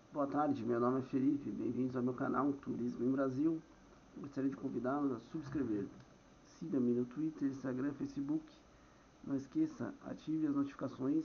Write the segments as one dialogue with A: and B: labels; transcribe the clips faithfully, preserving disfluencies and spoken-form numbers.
A: Boa tarde, meu nome é Felipe, bem-vindos ao meu canal Turismo em Brasil. Gostaria de convidá-los a subscrever. Siga-me no Twitter, Instagram, Facebook. Não esqueça, ative as notificações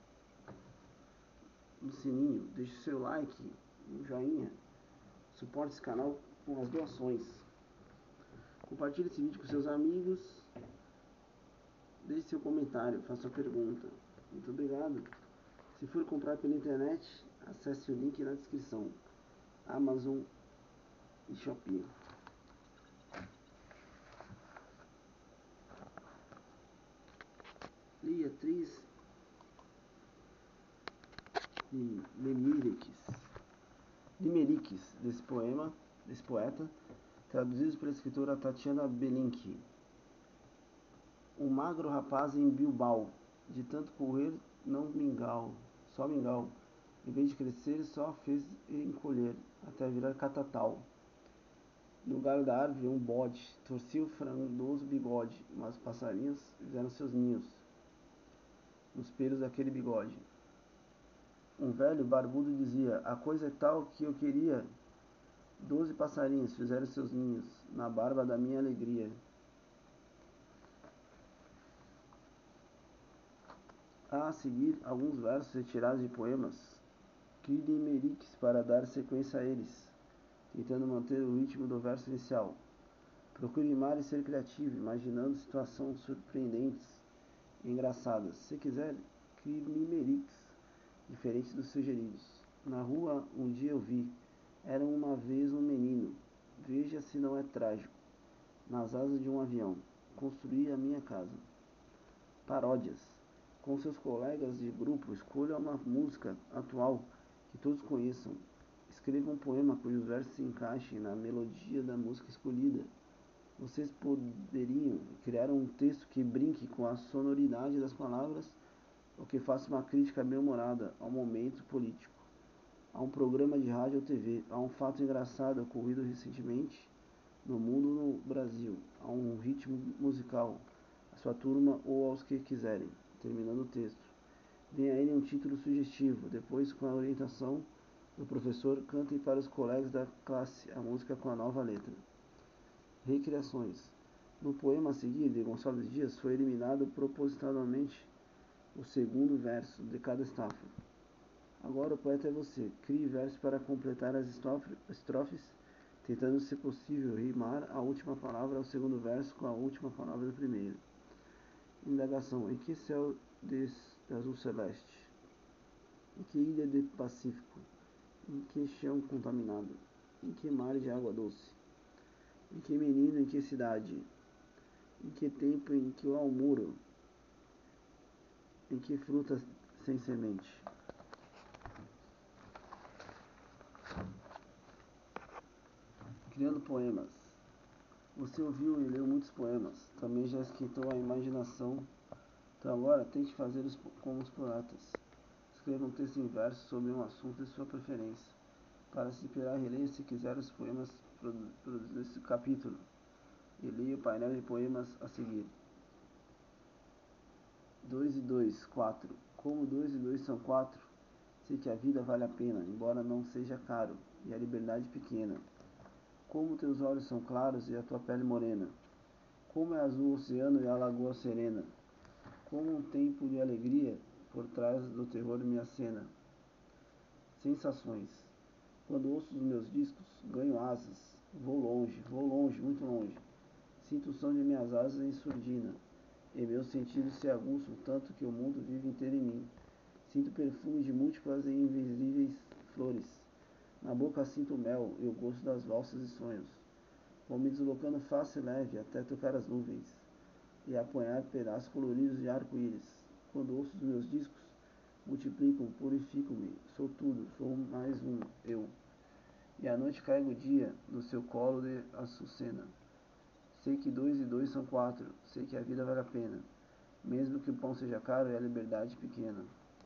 A: no sininho, deixe seu like, um joinha. Suporte esse canal com as doações. Compartilhe esse vídeo com seus amigos. Deixe seu comentário, faça sua pergunta. Muito obrigado. Se for comprar pela internet, acesse o link na descrição. Amazon e Shopee. Li atriz Limerickes, Limerickes desse poema, desse poeta, traduzidos pela escritora Tatiana Belinque. Um magro rapaz em Bilbao, de tanto correr não mingau, só mingau, em vez de crescer só fez encolher, até virar catatal. No galho da árvore um bode, torcia o frondoso bigode, mas os passarinhos fizeram seus ninhos nos pelos daquele bigode. Um velho barbudo dizia, a coisa é tal que eu queria, doze passarinhos fizeram seus ninhos na barba da minha alegria. Há a seguir alguns versos retirados de poemas Limerickes para dar sequência a eles, tentando manter o ritmo do verso inicial. Procure rimar e ser criativo, imaginando situações surpreendentes e engraçadas. Se quiser, crie Limerickes diferentes dos sugeridos. Na rua, um dia eu vi, era uma vez um menino, veja se não é trágico, nas asas de um avião, construí a minha casa. Paródias. Com seus colegas de grupo, escolha uma música atual que todos conheçam. Escreva um poema cujos versos se encaixem na melodia da música escolhida. Vocês poderiam criar um texto que brinque com a sonoridade das palavras ou que faça uma crítica bem-humorada ao momento político, a um programa de rádio ou T V, a um fato engraçado ocorrido recentemente no mundo ou no Brasil, a um ritmo musical, a sua turma ou aos que quiserem. Terminando o texto. Dê a ele um título sugestivo, depois, com a orientação do professor, cantem para os colegas da classe a música com a nova letra. Recriações. No poema a seguir, de Gonçalves Dias, foi eliminado propositalmente o segundo verso de cada estrofe. Agora o poeta é você. Crie versos para completar as estrofes, tentando, se possível, rimar a última palavra ao segundo verso com a última palavra do primeiro. Indagação. Em que céu de azul celeste? Em que ilha de Pacífico? Em que chão contaminado? Em que mar de água doce? Em que menino? Em que cidade? Em que tempo? Em que ao muro? Em que frutas sem semente? Criando poemas. Você ouviu e leu muitos poemas, também já esquentou a imaginação. Então agora tente fazer os, como os poetas. Escreva um texto em verso sobre um assunto de sua preferência. Para se inspirar, releia se quiser os poemas produzidos nesse capítulo e leia o painel de poemas a seguir. dois e dois, quatro. Como dois e dois são quatro, sei que a vida vale a pena, embora não seja caro, e a liberdade pequena. Como teus olhos são claros e a tua pele morena. Como é azul o oceano e a lagoa serena. Como um tempo de alegria por trás do terror me acena. Sensações. Quando ouço os meus discos, ganho asas. Vou longe, vou longe, muito longe. Sinto o som de minhas asas em surdina, e meus sentidos se aguçam tanto que o mundo vive inteiro em mim. Sinto perfume de múltiplas e invisíveis flores. Na boca sinto mel e o gosto das valsas e sonhos. Vou me deslocando fácil e leve até tocar as nuvens e apanhar pedaços coloridos de arco-íris. Quando ouço os meus discos, multiplicam, purificam-me. Sou tudo, sou mais um, eu. E à noite caigo o dia no seu colo de açucena. Sei que dois e dois são quatro, sei que a vida vale a pena, mesmo que o pão seja caro e a liberdade pequena.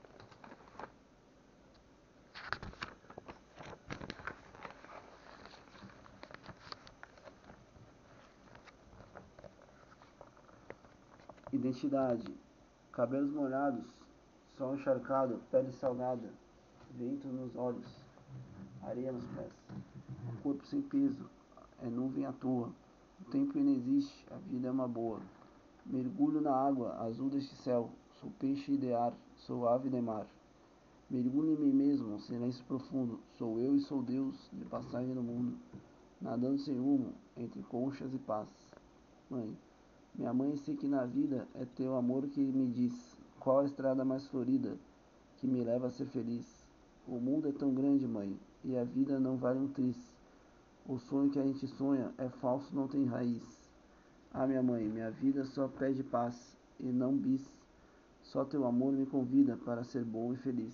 A: Identidade. Cabelos molhados, sol encharcado, pele salgada, vento nos olhos. areia nos pés. O corpo sem peso é nuvem à toa. O tempo inexiste, a vida é uma boa. Mergulho na água azul deste céu, sou peixe de ar, sou ave de mar. Mergulho em mim mesmo, silêncio profundo, sou eu e sou Deus, de passagem no mundo, nadando sem rumo, entre conchas e paz. Mãe, minha mãe, sei que na vida é teu amor que me diz, qual a estrada mais florida, que me leva a ser feliz. O mundo é tão grande, mãe, e a vida não vale um tris. O sonho que a gente sonha é falso, não tem raiz. Ah, minha mãe, minha vida só pede paz, e não bis. Só teu amor me convida para ser bom e feliz.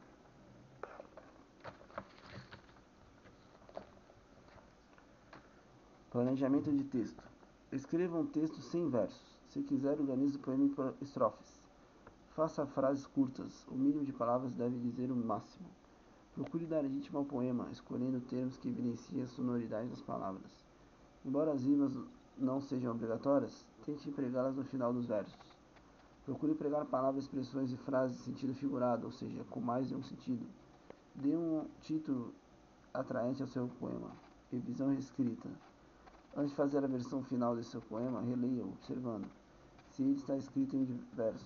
A: Planejamento de texto. Escreva um texto sem versos. Se quiser, organize o poema em estrofes. Faça frases curtas. O mínimo de palavras deve dizer o máximo. Procure dar ritmo ao poema, escolhendo termos que evidenciem a sonoridade das palavras. Embora as rimas não sejam obrigatórias, tente empregá-las no final dos versos. Procure empregar palavras, expressões e frases em sentido figurado, ou seja, com mais de um sentido. Dê um título atraente ao seu poema. Revisão e reescrita. Antes de fazer a versão final desse seu poema, releia-o, observando se ele está escrito em versos,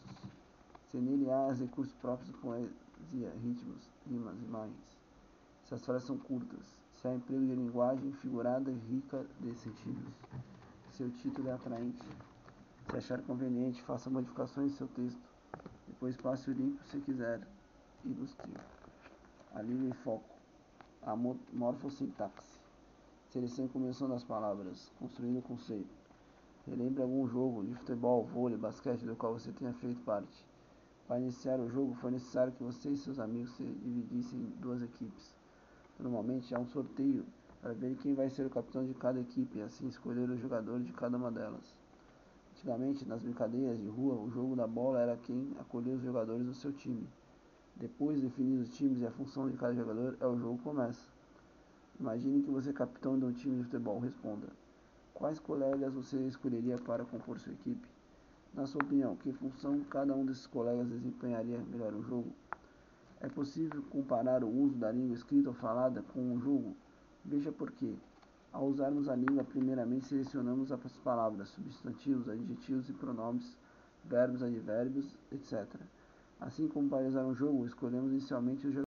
A: se nele há os recursos próprios de poesia, ritmos, rimas, imagens, se as frases são curtas, se há emprego de linguagem figurada e rica de sentidos, se o título é atraente. Se achar conveniente, faça modificações em seu texto, depois passe o limpo se quiser, ilustre. Alívio e foco. A morfossintaxe. Seleção e combinação das palavras, construindo o conceito. Relembre algum jogo de futebol, vôlei, basquete do qual você tenha feito parte. Para iniciar o jogo, foi necessário que você e seus amigos se dividissem em duas equipes. Normalmente há um sorteio para ver quem vai ser o capitão de cada equipe e assim escolher o jogador de cada uma delas. Antigamente, nas brincadeiras de rua, o jogo da bola era quem acolheu os jogadores do seu time. Depois de definir os times e a função de cada jogador, é o jogo começa. Imagine que você é capitão de um time de futebol. Responda. Quais colegas você escolheria para compor sua equipe? Na sua opinião, que função cada um desses colegas desempenharia melhor no jogo? É possível comparar o uso da língua escrita ou falada com o jogo? Veja por quê. Ao usarmos a língua, primeiramente selecionamos as palavras, substantivos, adjetivos e pronomes, verbos, advérbios, etcétera. Assim como para usar um jogo, escolhemos inicialmente os